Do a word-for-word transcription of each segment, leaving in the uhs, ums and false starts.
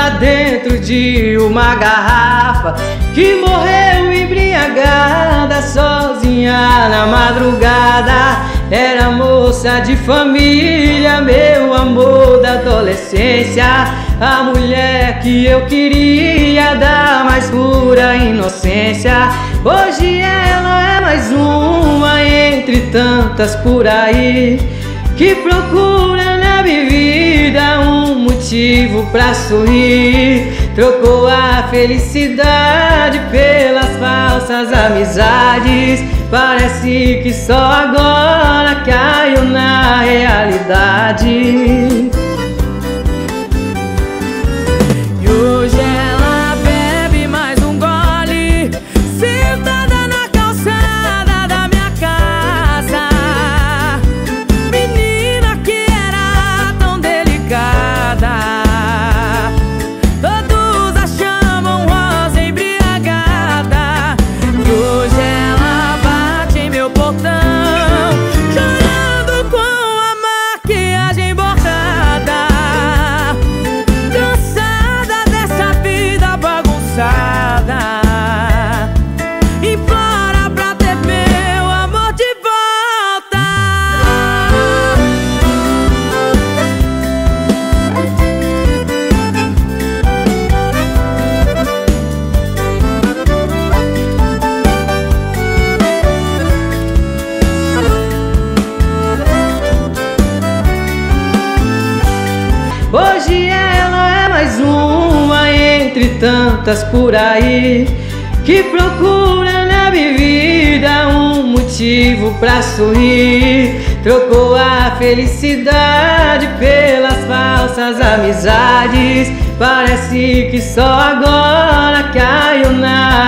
tá dentro de uma garrafa, que morreu embriagada, sozinha na madrugada. Era moça de família, meu amor da adolescência, a mulher que eu queria, da mais pura inocência. Hoje ela é mais uma entre tantas por aí, que procura na bebida um motivo pra sorrir. Trocou a felicidade pelas falsas amizades, parece que só agora caiu na realidade. E hoje ela bebe mais um gole, sentada na calçada da minha casa. Menina que era tão delicada, todos a chamam rosa embriagada. E hoje ela bate em meu portão, chorando com a maquiagem borrada, cansada dessa vida bagunçada. Implora pra ter meu amor de volta. Hoje ela é mais uma entre tantas por aí, que procura na bebida um motivo pra sorrir. Trocou a felicidade pelas falsas amizades, parece que só agora caiu na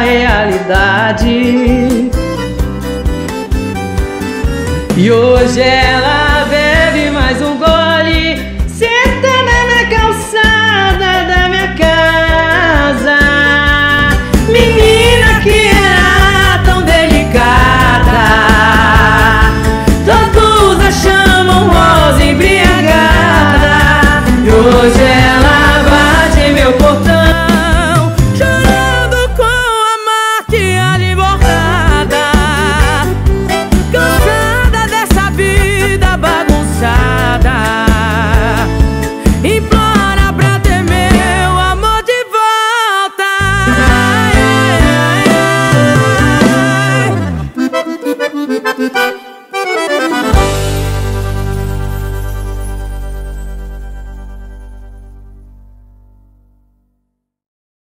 realidade. E hoje ela vem